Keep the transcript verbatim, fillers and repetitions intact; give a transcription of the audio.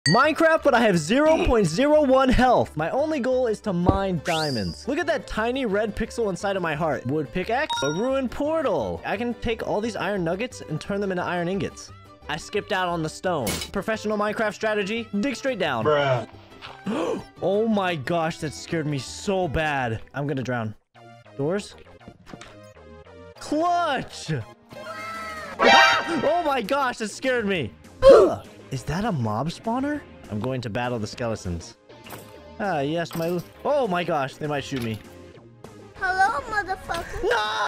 Minecraft, but I have zero point zero one health. My only goal is to mine diamonds. Look at that tiny red pixel inside of my heart. Wood pickaxe, a ruined portal. I can take all these iron nuggets and turn them into iron ingots. I skipped out on the stone. Professional Minecraft strategy, dig straight down. Bruh. Oh my gosh, that scared me so bad. I'm gonna drown. Doors? Clutch! Ah! Oh my gosh, that scared me. Is that a mob spawner? I'm going to battle the skeletons. Ah, yes, my... Oh my gosh, they might shoot me. Hello, motherfucker. No!